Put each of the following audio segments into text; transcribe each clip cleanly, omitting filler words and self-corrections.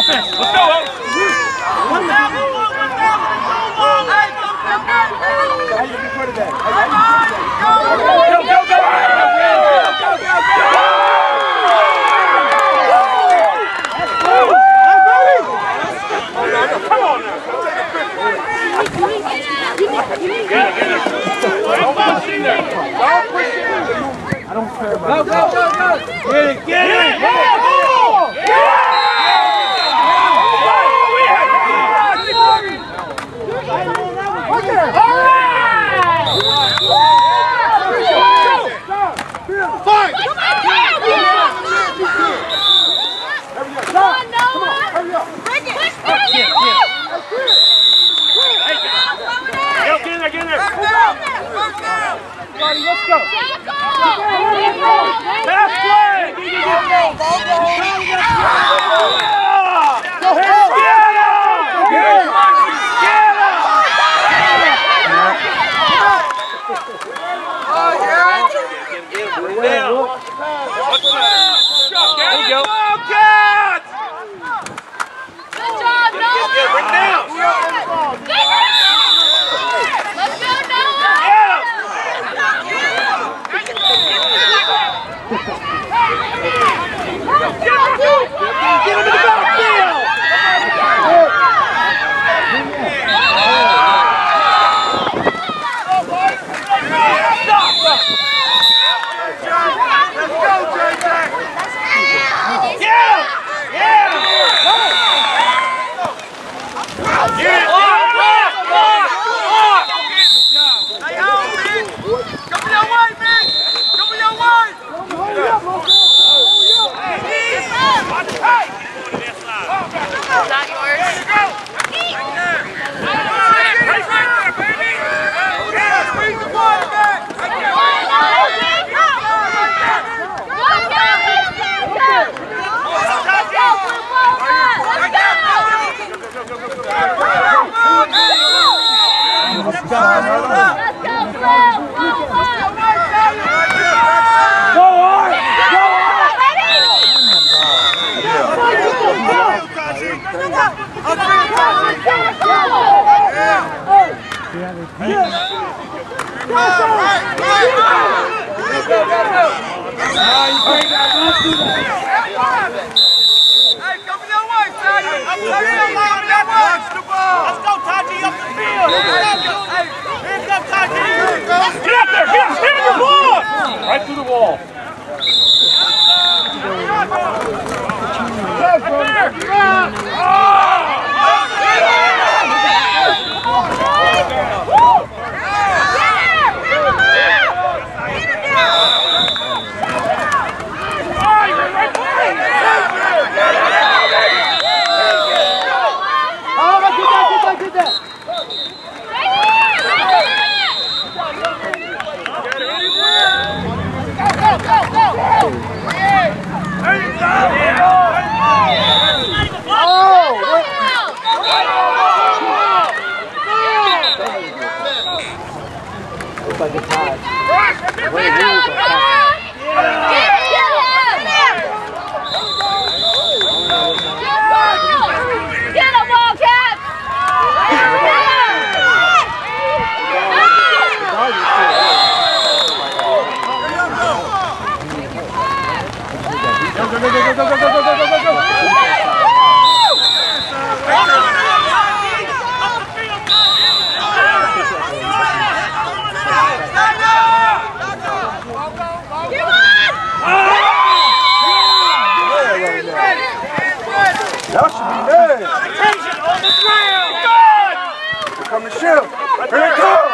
offense. Let's go, Oaks. I don't care about it. Go! Get it! Yeah! Let's go! Pass play! Go ahead! There you go. Good job, Noah! Bring down! Let's go, Noah! Get him in the backfield! Right through the wall. Like it's hot. Get him, Wildcat! That should be good. Attention on the ground. Good. Here come the shield. Here it comes.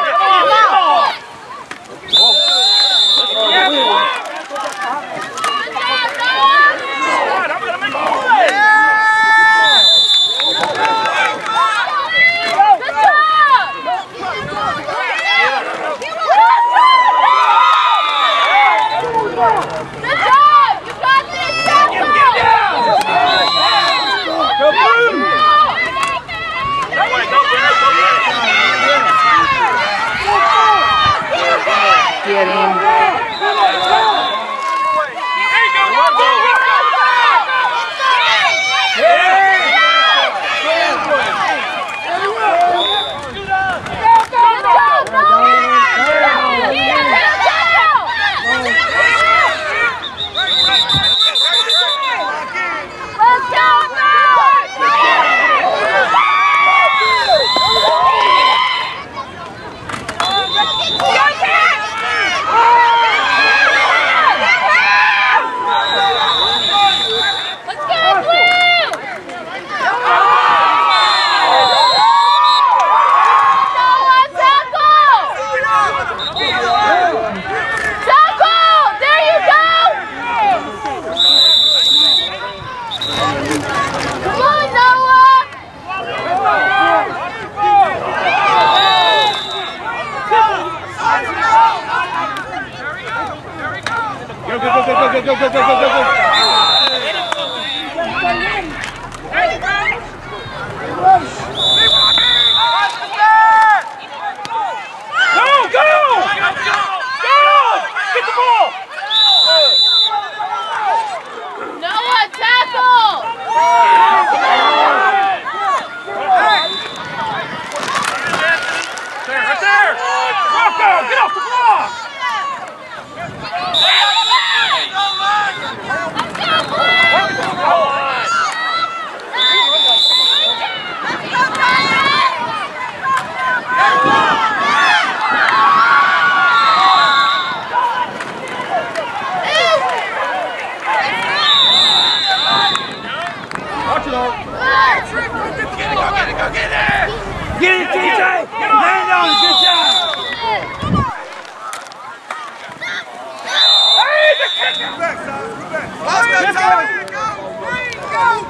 I'm gonna make a play. Get him. There you go. Get the ball! Noah, tackle! There, right there! Rocco, get off the block! Watch it, Art. Go get it! Get it, TJ! Land on it, good job! Hey, the kicker! Let's go, Tony! Go!